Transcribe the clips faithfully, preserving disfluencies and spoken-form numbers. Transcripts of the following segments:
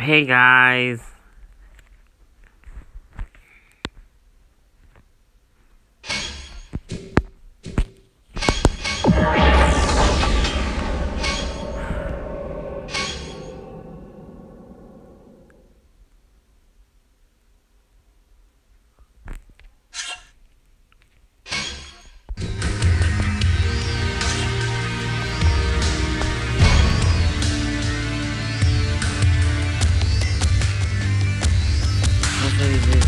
Hey guys. Hopefully this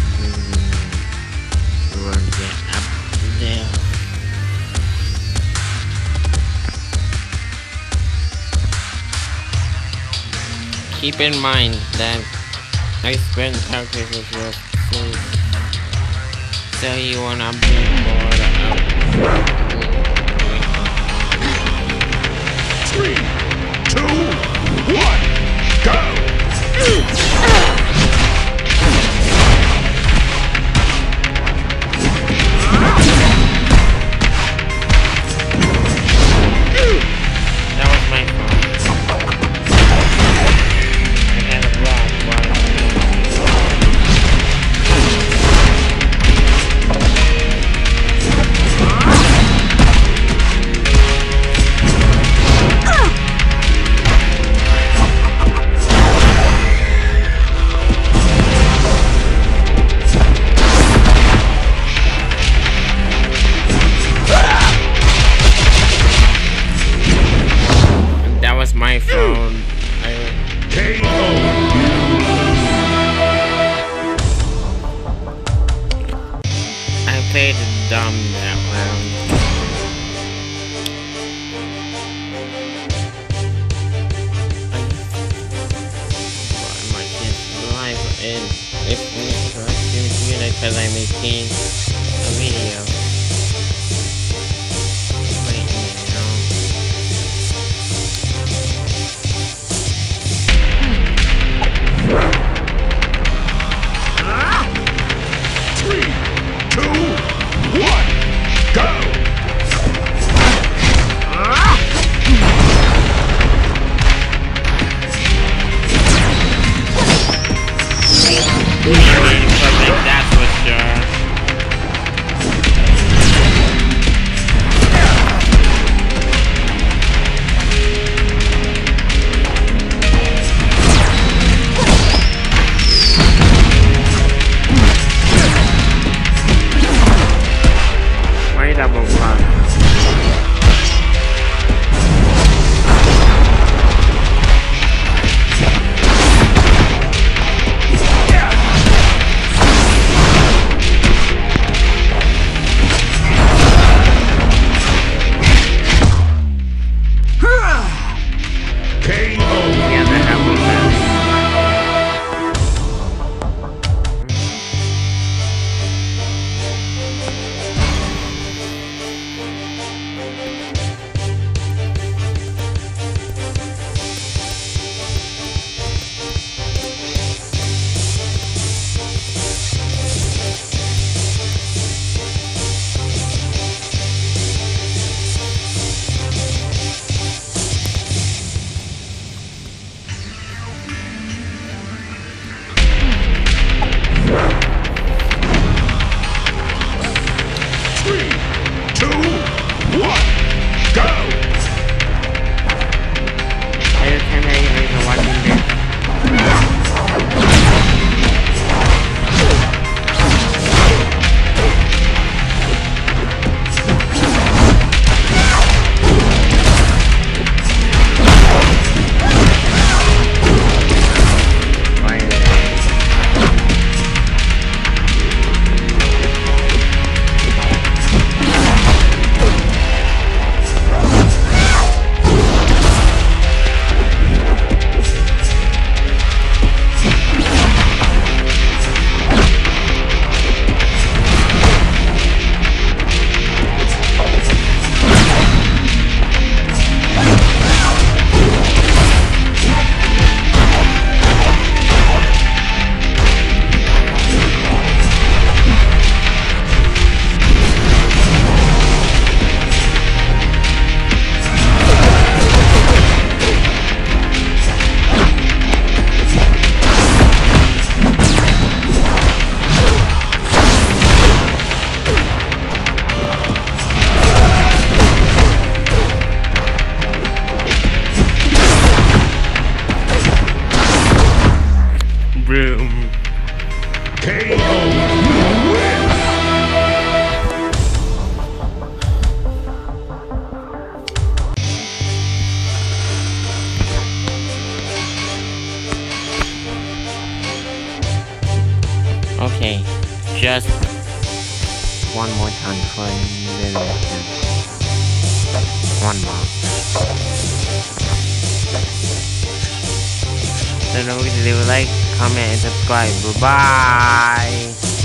will get up there. Keep in mind that I spend calculus with your food, so you wanna be more up. Three, two, one, go! That was my fault. I had a block while that was my phone. I K O. I played dumb that round. My kids live and if we try to do it because I'm making a video. Right now. Three, two, one, go! Perfect, that's for sure. Why double block? Okay, just one more time for a little bit. One more. So don't forget to leave a like, comment, and subscribe. Bye bye.